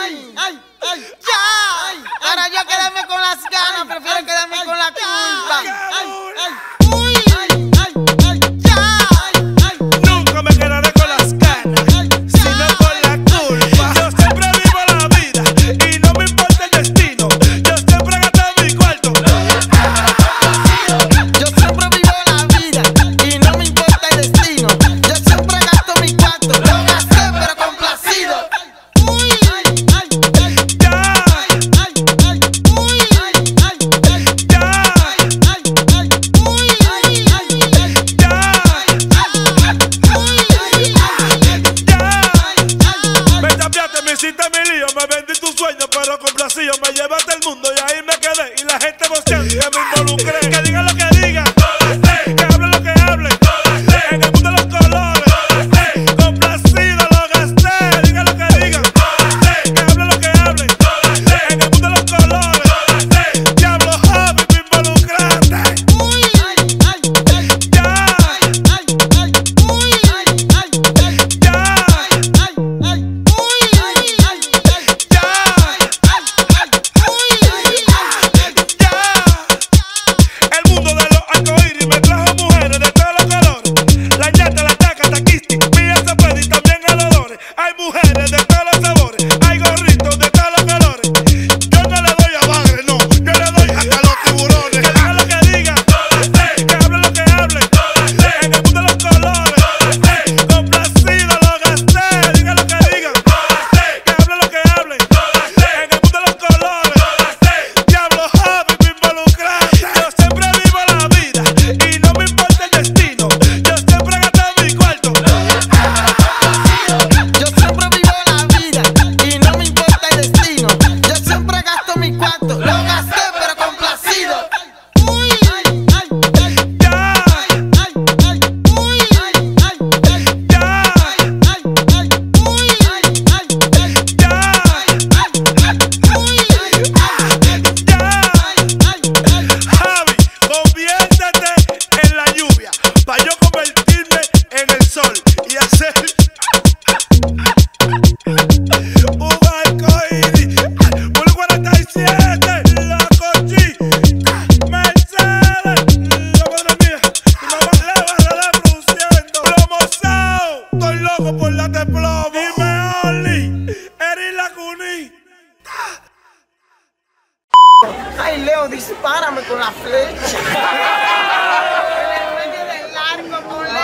¡Ya! Para yo quedarme con las ganas, prefiero quedarme con la culpa. Nunca me quedaré con las ganas, sino con la culpa. Yo siempre vivo la vida y no me importa el destino. Yo siempre gasto mi cuarto. Yo siempre vivo la vida y no me importa el destino. Yo siempre gasto mi cuarto, lo gasté pero complacido. Me hiciste mi lío, me vendí tu sueño, pero complacido. Me llevaste el mundo y ahí me quedé. Y la gente emocionada que me involucré. Que diga lo que diga, que hable lo que hable. En el mundo de los colores, complacido lo gasté. Diga lo que diga, que hable lo que hable. En el mundo de los colores, diablo Javi, me involucraste. Por la de plomo. Dime, Oli, eres la cunita. Ay, Leo, dispárame con la flecha. En el medio del largo, con